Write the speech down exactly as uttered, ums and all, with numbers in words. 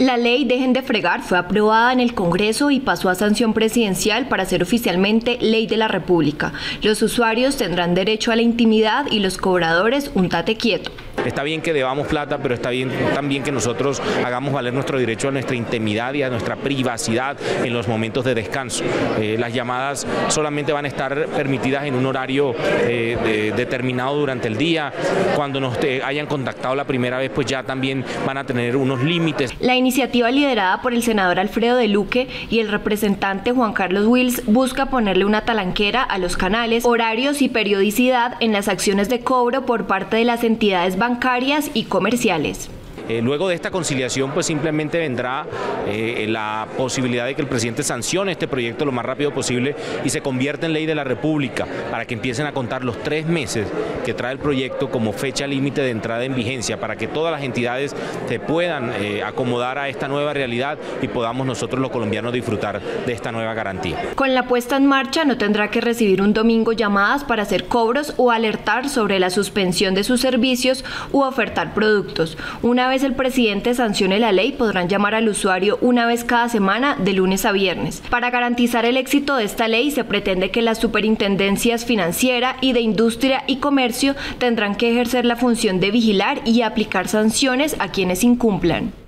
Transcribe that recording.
La ley Dejen de Fregar fue aprobada en el Congreso y pasó a sanción presidencial para ser oficialmente ley de la República. Los usuarios tendrán derecho a la intimidad y los cobradores un tate quieto. Está bien que debamos plata, pero está bien también que nosotros hagamos valer nuestro derecho a nuestra intimidad y a nuestra privacidad en los momentos de descanso. Eh, las llamadas solamente van a estar permitidas en un horario eh, de, determinado durante el día. Cuando nos te, hayan contactado la primera vez, pues ya también van a tener unos límites. La iniciativa liderada por el senador Alfredo de Luque y el representante Juan Carlos Wills busca ponerle una talanquera a los canales, horarios y periodicidad en las acciones de cobro por parte de las entidades bancarias y comerciales. Eh, luego de esta conciliación, pues simplemente vendrá eh, la posibilidad de que el presidente sancione este proyecto lo más rápido posible y se convierta en ley de la República para que empiecen a contar los tres meses que trae el proyecto como fecha límite de entrada en vigencia, para que todas las entidades se puedan eh, acomodar a esta nueva realidad y podamos nosotros los colombianos disfrutar de esta nueva garantía. Con la puesta en marcha no tendrá que recibir un domingo llamadas para hacer cobros o alertar sobre la suspensión de sus servicios u ofertar productos. Una vez el presidente sancione la ley, podrán llamar al usuario una vez cada semana de lunes a viernes. Para garantizar el éxito de esta ley, se pretende que las superintendencias financiera y de industria y comercio tendrán que ejercer la función de vigilar y aplicar sanciones a quienes incumplan.